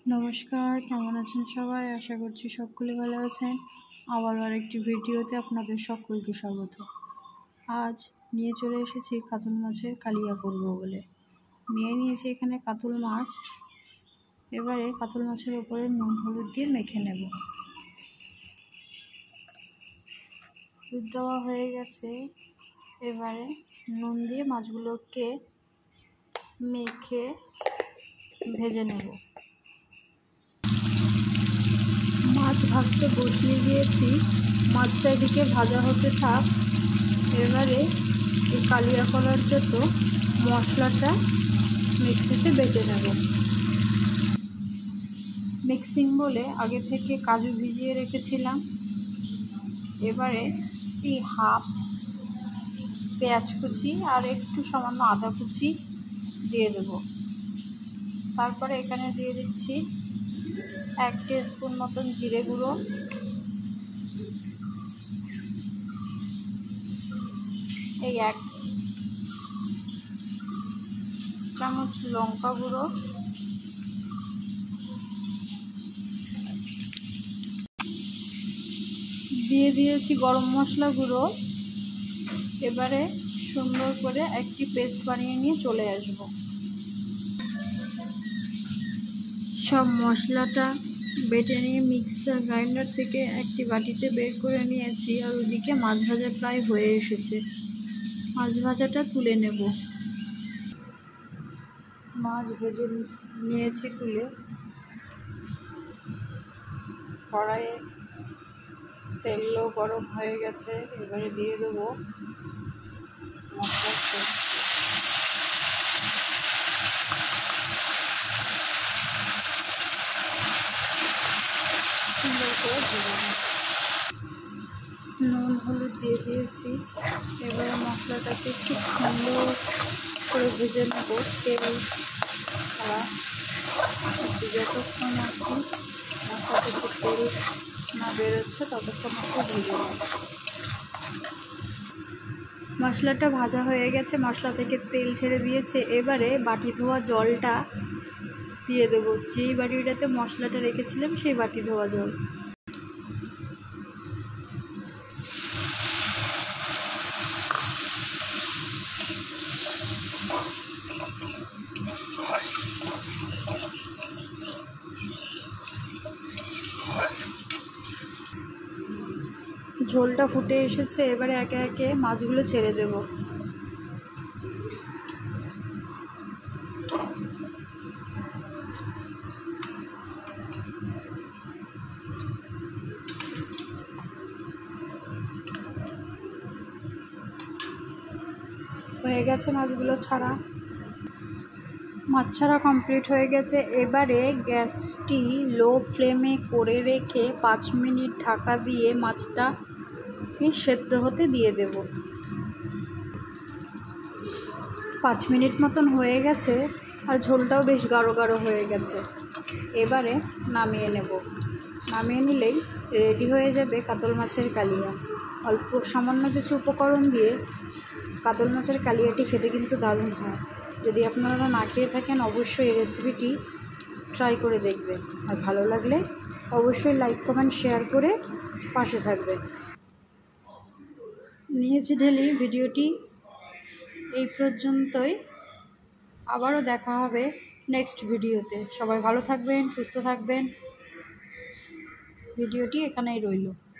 নমস্কার, কেমন আছেন সবাই? আশা করছি সকলে ভালো আছেন। আবারও আরেকটি ভিডিওতে আপনাদের সকলকে স্বাগত। আজ নিয়ে চলে এসেছি কাতল মাছের কালিয়া করব বলে। নিয়েছি এখানে কাতল মাছ। এবারে কাতল মাছের উপরে নুন হলুদ দিয়ে মেখে নেব। হলুদ দেওয়া হয়ে গেছে। এবারে নুন দিয়ে মাছগুলোকে মেখে ভেজে নেব। মাছ ভাজতে বসিয়ে দিয়েছি, মাছটা এদিকে ভাজা হতে থাক। এবারে এই কালিয়া করার জন্য মশলাটা মিক্সিতে বেটে নেব। মিক্সিং বলে আগে থেকে কাজু ভিজিয়ে রেখেছিলাম। এবারে এই হাফ পেঁয়াজ কুচি আর একটু সামান্য আদা কুচি দিয়ে দেব। তারপরে এখানে দিয়ে দিচ্ছি 1 টিস্পুন মতন জিরে গুঁড়ো, এই 1 চামচ লঙ্কা গুঁড়ো, দিয়ে দিয়েছি গরম মশলা গুঁড়ো। এবারে সুন্দর করে একটি পেস্ট বানিয়ে নিয়ে চলে আসব। সব মশলাটা বেটে নিয়ে মিক্সার গ্রাইন্ডার থেকে একটি বাটিতে বের করে নিয়েছি। আর ওদিকে মাছ ভাজা প্রায় হয়ে এসেছে। মাছ ভাজাটা তুলে নেব। মাছ ভেজে নিয়েছি তুলে। কড়াইয়ে তেলও গরম হয়ে গেছে। এবারে দিয়ে দেবো মশলার পেস্ট। সুন্দর করে ভেজে নেব। নুন হলুদ দিয়ে দিয়েছি। এবারে মশলাটাকে খুব সুন্দর করে ভেজে নেব। তেল ছাড়া যতক্ষণ আর কি মশলা থেকে তেল না বেরোচ্ছে ততক্ষণ ভেজে নেব। মশলাটা ভাজা হয়ে গেছে, মশলা থেকে তেল ছেড়ে দিয়েছে। এবারে বাটি ধোয়া জলটা দিয়ে দেবো। যেই বাটিটাতে মশলাটা রেখেছিলাম সেই বাটি ধোয়া জল। ঝোলটা ফুটে এসেছে। এবারে একে একে মাছগুলো ছেড়ে দেব। হয়ে গেছে মাছগুলো ছাড়া। মাছ ছাড়া কমপ্লিট হয়ে গেছে। এবারে গ্যাসটি লো ফ্লেমে করে রেখে 5 মিনিট ঢাকা দিয়ে মাছটাকে সেদ্ধ হতে দিয়ে দেব। 5 মিনিট মতন হয়ে গেছে। আর ঝোলটাও বেশ গাঢ় গাঢ় হয়ে গেছে। এবারে নামিয়ে নেব। নামিয়ে নিলেই রেডি হয়ে যাবে কাতল মাছের কালিয়া। অল্প সামান্য কিছু উপকরণ দিয়ে কাতল মাছের কালিয়াটি খেতে কিন্তু দারুণ হয়। যদি আপনারা না খেয়ে থাকেন অবশ্যই এই রেসিপিটি ট্রাই করে দেখবেন। আর ভালো লাগলে অবশ্যই লাইক কমেন্ট শেয়ার করে পাশে থাকবেন। নিয়েছি ঢেলি। ভিডিওটি এই পর্যন্তই। আবারও দেখা হবে নেক্সট ভিডিওতে। সবাই ভালো থাকবেন, সুস্থ থাকবেন। ভিডিওটি এখানেই রইল।